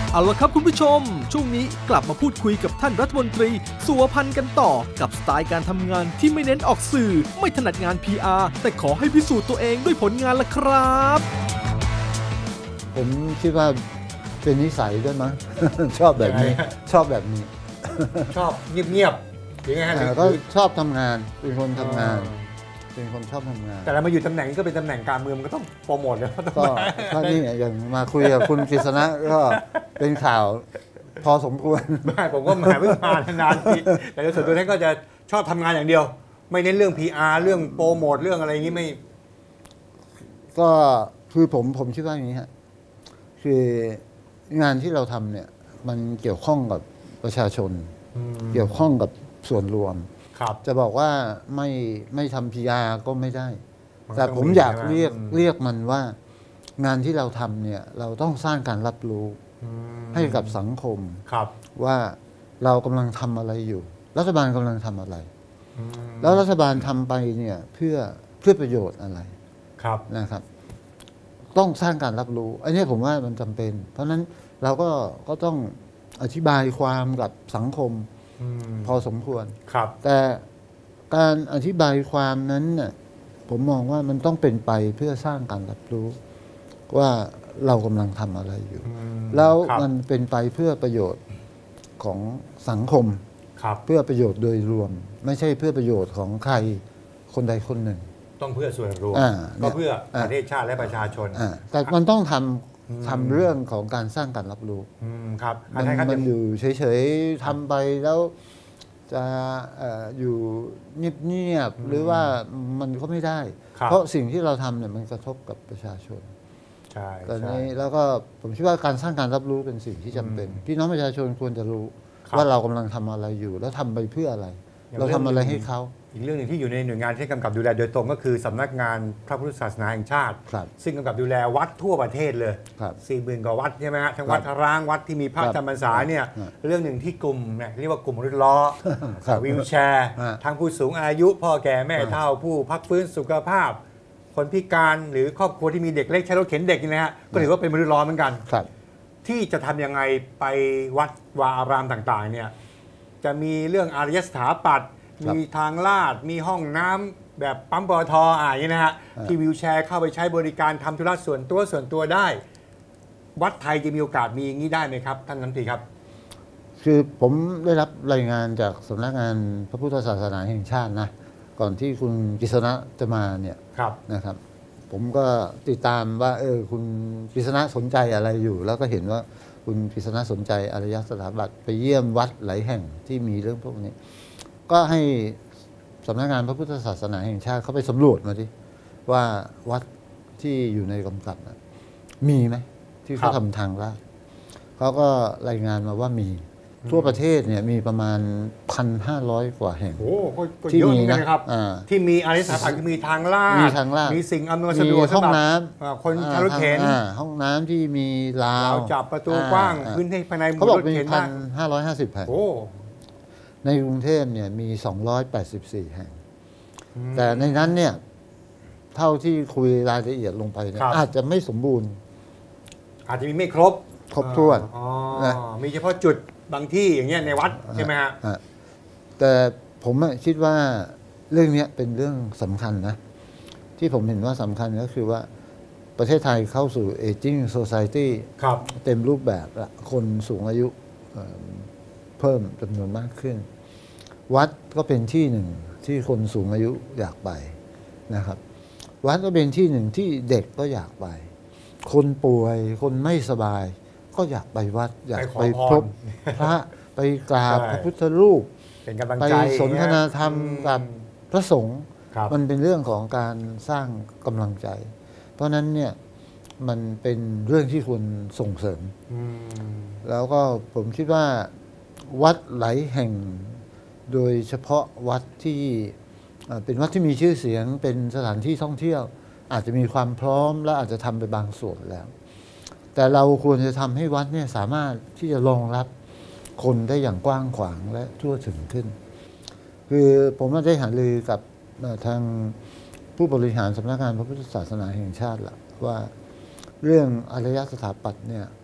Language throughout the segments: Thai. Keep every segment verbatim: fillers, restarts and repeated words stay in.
เอาละครับคุณผู้ชมช่วงนี้กลับมาพูดคุยกับท่านรัฐมนตรีสุวพันธ์กันต่อกับสไตล์การทำงานที่ไม่เน้นออกสื่อไม่ถนัดงาน พี อาร์ แต่ขอให้พิสูจน์ตัวเองด้วยผลงานละครับผมคิดว่าเป็นนิสัยด้วยมั้ง ชอบแบบนี้ชอบแบบนี้ชอบเงียบๆหรือไงฮะก็ชอบทำงานเป็นคนทำงานเป็นคนชอบทำงานแต่เรามาอยู่ตำแหน่งนี้ก็เป็นตำแหน่งการเมืองมันก็ต้องโปรโมทเลยก็ก็นี่อย่างมาคุยกับคุณกฤษณะก็เป็นข่าวพอสมควรไม่ผมก็มาเพิ่งมานานทีแต่ส่วนตัวท่านก็จะชอบทำงานอย่างเดียวไม่เน้นเรื่อง พี อาร์ เรื่องโปรโมทเรื่องอะไรอย่างนี้ไม่ก็คือผมผมคิดว่าอย่างนี้ฮะคืองานที่เราทำเนี่ยมันเกี่ยวข้องกับประชาชนเกี่ยวข้องกับส่วนรวมจะบอกว่าไม่ไม่ทำ พี อาร์ ก็ไม่ได้แต่ผมอยากเรียกเรียกมันว่างานที่เราทำเนี่ยเราต้องสร้างการรับรู้ให้กับสังคมว่าเรากำลังทำอะไรอยู่รัฐบาลกำลังทำอะไรแล้วรัฐบาลทำไปเนี่ยเพื่อเพื่อประโยชน์อะไรนะครับต้องสร้างการรับรู้อันนี้ผมว่ามันจำเป็นเพราะฉะนั้นเราก็ก็ต้องอธิบายความกับสังคมพอสมควรแต่การอธิบายความนั้นน่ะผมมองว่ามันต้องเป็นไปเพื่อสร้างการรับรู้ว่าเรากำลังทำอะไรอยู่แล้วมันเป็นไปเพื่อประโยชน์ของสังคมเพื่อประโยชน์โดยรวมไม่ใช่เพื่อประโยชน์ของใครคนใดคนหนึ่งต้องเพื่อส่วนรวมก็เพื่อประเทศชาติและประชาชนแต่มันต้องทำทำเรื่องของการสร้างการรับรู้ครับมันมันอยู่เฉยๆทำไปแล้วจะอยู่เงียบๆหรือว่ามันก็ไม่ได้เพราะสิ่งที่เราทำเนี่ยมันกระทบกับประชาชนใช่ตอนนี้แล้วก็ผมคิดว่าการสร้างการรับรู้เป็นสิ่งที่จำเป็นพี่น้องประชาชนควรจะรู้ว่าเรากำลังทำอะไรอยู่แล้วทำไปเพื่ออะไรเราทำอะไรให้เขาอีกเรื่องหนึ่งที่อยู่ในหน่วยงานที่กำกับดูแลโดยตรงก็คือสำนักงานพระพุทธศาสนาแห่งชาติซึ่งกำกับดูแลวัดทั่วประเทศเลยสี่หมื่นกว่าวัดใช่ไหมฮะทั้งวัดร้างวัดที่มีพระจำพรรษาเนี่ยเรื่องหนึ่งที่กลุ่มเนี่ยเรียกว่ากลุ่มรถล้อวีลแชร์ทั้งผู้สูงอายุพ่อแก่แม่เฒ่าผู้พักฟื้นสุขภาพคนพิการหรือครอบครัวที่มีเด็กเล็กใช้รถเข็นเด็กนะฮะก็ถือว่าเป็นมนุษย์ล้อเหมือนกันที่จะทำยังไงไปวัดวาอารามต่างๆเนี่ยจะมีเรื่องอารยสถาปัตย์มีทางลาดมีห้องน้ำแบบปั๊มปตทอ่าอย่างนี้นะฮะที่วิวแชร์เข้าไปใช้บริการทำธุระส่วนตัวส่วนตัวได้วัดไทยจะมีโอกาสมีอย่างนี้ได้ไหมครับท่านรัฐมนตรีครับคือผมได้รับรายงานจากสำนักงานพระพุทธศาสนาแห่งชาตินะก่อนที่คุณกฤษณะจะมาเนี่ยนะครับผมก็ติดตามว่าเออคุณกฤษณะสนใจอะไรอยู่แล้วก็เห็นว่าคุณกฤษณะสนใจอารยสถาปัตย์ไปเยี่ยมวัดหลายแห่งที่มีเรื่องพวกนี้ก็ให้สำนักงานพระพุทธศาสนาแห่งชาติเขาไปสำรวจมาดิว่าวัดที่อยู่ในกำกับมีไหมที่เขาทำทางลาดเขาก็รายงานมาว่ามีทั่วประเทศเนี่ยมีประมาณ หนึ่งพันห้าร้อย กว่าแห่งที่มีนะครับที่มีอารยสถาปัตย์มีทางลาดมีสิ่งอำนวยสะดวกห้องน้ำคนใช้รถเข็นห้องน้ำที่มีราวจับประตูกว้างพื้นที่ภายในเขาบอกมี หนึ่งพันห้าร้อยห้าสิบ แห่งในกรุงเทพเนี่ยมีสองร้อยแปดสิบสี่แห่งแต่ในนั้นเนี่ยเท่าที่คุยรายละเอียดลงไปเนี่ยอาจจะไม่สมบูรณ์อาจจะมีไม่ครบครบถ้วนนะมีเฉพาะจุดบางที่อย่างเงี้ยในวัดใช่ไหมฮะแต่ผมคิดว่าเรื่องนี้เป็นเรื่องสำคัญนะที่ผมเห็นว่าสำคัญก็คือว่าประเทศไทยเข้าสู่ aging society เต็มรูปแบบละคนสูงอายุเพิ่มจำนวนมากขึ้นวัดก็เป็นที่หนึ่งที่คนสูงอายุอยากไปนะครับวัดก็เป็นที่หนึ่งที่เด็กก็อยากไปคนป่วยคนไม่สบายก็อยากไปวัดอยากไปพบพระไปกราบพระพุทธรูปไปสนทนาธรรมกับพระสงฆ์มันเป็นเรื่องของการสร้างกำลังใจเพราะนั้นเนี่ยมันเป็นเรื่องที่ควรส่งเสริมแล้วก็ผมคิดว่าวัดหลายแห่งโดยเฉพาะวัดที่เป็นวัดที่มีชื่อเสียงเป็นสถานที่ท่องเที่ยวอาจจะมีความพร้อมและอาจจะทำไปบางส่วนแล้วแต่เราควรจะทำให้วัดเนี่ยสามารถที่จะรองรับคนได้อย่างกว้างขวางและทั่วถึงขึ้นคือผมได้หารือกับทางผู้บริหารสำนักงานพระพุทธศาสนาแห่งชาติละว่าเรื่องอารยสถาปัตย์เนี่ย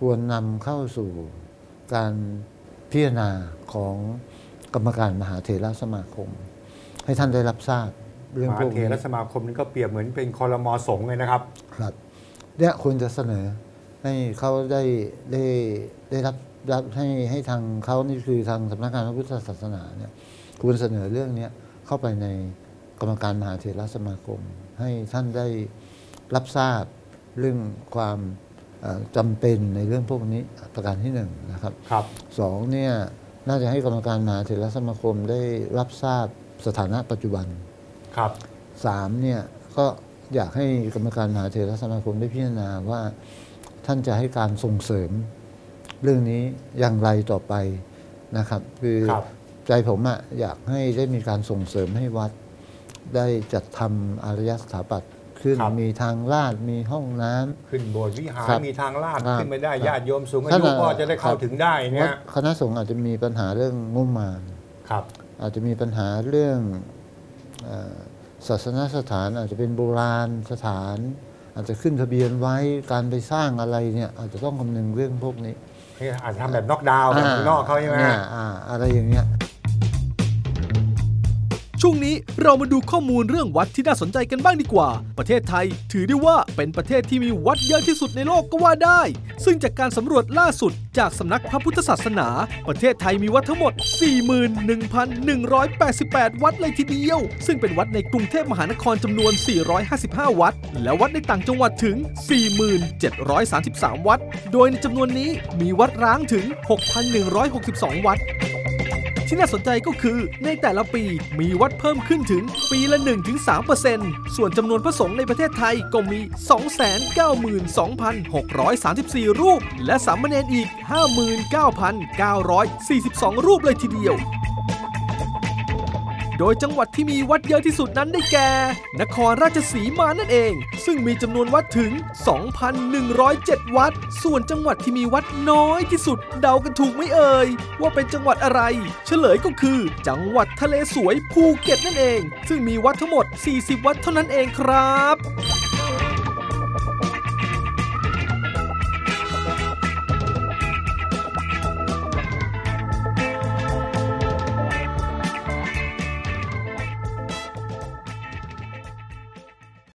ควรนำเข้าสู่การพิจารณาของกรรมการมหาเถรสมาคมให้ท่านได้รับทราบเรื่องพวกนี้มหาเถรสมาคมนี่ก็เปรียบเหมือนเป็นครม.สงฆ์เลยนะครับครับเนี่ยควรจะเสนอให้เขาได้ได้ได้รับรับให้ให้ทางเขานี่คือทางสำนักงานพระพุทธศาสนาเนี่ยควรเสนอเรื่องนี้เข้าไปในกรรมการมหาเถรสมาคมให้ท่านได้รับทราบเรื่องความจำเป็นในเรื่องพวกนี้ประการที่หนึ่งนะครับครับสองเนี่ยน่าจะให้กรรมการมหาเถรสมาคมได้รับทราบสถานะปัจจุบันครับสามเนี่ยก็อยากให้กรรมการมหาเถรสมาคมได้พิจารณาว่าท่านจะให้การส่งเสริมเรื่องนี้อย่างไรต่อไปนะครับคือใจผมอะอยากให้ได้มีการส่งเสริมให้วัดได้จัดทำอารยสถาปัตย์ขึ้นมีทางลาดมีห้องน้ำขึ้นโบสถ์วิหารมีทางลาดขึ้นไปได้ญาติโยมสูงอายุก็จะได้เข้าถึงได้เนี่ยคณะสงฆ์อาจจะมีปัญหาเรื่องงบประมาณครับอาจจะมีปัญหาเรื่องศาสนสถานอาจจะเป็นโบราณสถานอาจจะขึ้นทะเบียนไว้การไปสร้างอะไรเนี่ยอาจจะต้องคำนึงเรื่องพวกนี้อาจจะทำแบบน็อกดาวน์แบบข้างนอกเขาใช่ไหมอะไรอย่างเงี้ยช่วงนี้เรามาดูข้อมูลเรื่องวัดที่น่าสนใจกันบ้างดีกว่าประเทศไทยถือได้ว่าเป็นประเทศที่มีวัดเยอะที่สุดในโลกก็ว่าได้ซึ่งจากการสำรวจล่าสุดจากสำนักพระพุทธศาสนาประเทศไทยมีวัดทั้งหมด สี่หมื่นหนึ่งพันหนึ่งร้อยแปดสิบแปด วัดเลยทีเดียวซึ่งเป็นวัดในกรุงเทพมหานครจำนวน สี่ร้อยห้าสิบห้า วัดและวัดในต่างจังหวัดถึง สี่หมื่นเจ็ดร้อยสามสิบสาม วัดโดยในจำนวนนี้มีวัดร้างถึง หกพันหนึ่งร้อยหกสิบสอง วัดที่น่าสนใจก็คือในแต่ละปีมีวัดเพิ่มขึ้นถึงปีละ หนึ่งถึงสามเปอร์เซ็นต์ ส่วนจำนวนพระสงฆ์ในประเทศไทยก็มี สองแสนเก้าหมื่นสองพันหกร้อยสามสิบสี่ รูปและสามเณรอีก ห้าหมื่นเก้าพันเก้าร้อยสี่สิบสอง รูปเลยทีเดียวโดยจังหวัดที่มีวัดเยอะที่สุดนั้นได้แก่นครราชสีมานั่นเองซึ่งมีจำนวนวัดถึง สองพันหนึ่งร้อยเจ็ด วัดส่วนจังหวัดที่มีวัดน้อยที่สุดเดากันถูกไหมเอ่ยว่าเป็นจังหวัดอะไรเฉลยก็คือจังหวัดทะเลสวยภูเก็ตนั่นเองซึ่งมีวัดทั้งหมดสี่สิบวัดเท่านั้นเองครับ